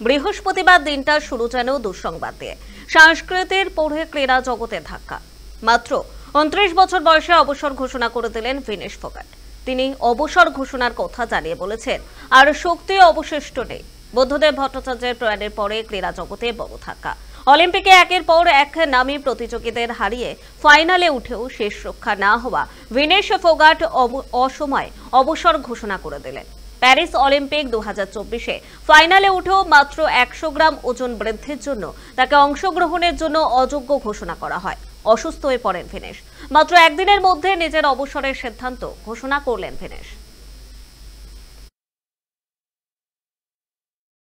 বৃহস্পতিবার দিনটা শুরু যেন দুঃসংবাদ দিয়ে। সংস্কৃতির পড়ে ক্রীড়া জগতে ধাক্কা। মাত্র 29 বছর বয়সে অবসর ঘোষণা করে দিলেন ভিনেশ ফোগাট। তিনি অবসর ঘোষণার কথা জানিয়ে বলেছেন, আর শক্তি অবশিষ্ট নেই। বুদ্ধদেব ভট্টাচার্যের প্রয়াণের পরে ক্রীড়া জগতে বড় ধাক্কা। অলিম্পিকে একের পর এক নামী প্রতিযোগীদের হারিয়ে ফাইনালে উঠেও শেষ রক্ষা না হওয়া ভিনেশ ফোগাট অসময়ে অবসর ঘোষণা করে দিলেন। প্যারিস অলিম্পিক 2024-এ ফাইনালে উঠেও মাত্র 100 গ্রাম ওজন বৃদ্ধির জন্য তাকে অংশগ্রহণের জন্য অযোগ্য ঘোষণা করা হয়। অসুস্থ হয়ে পড়েন ভিনেশ। মাত্র একদিনের মধ্যে নিজের অবসরের সিদ্ধান্ত ঘোষণা করলেন ভিনেশ।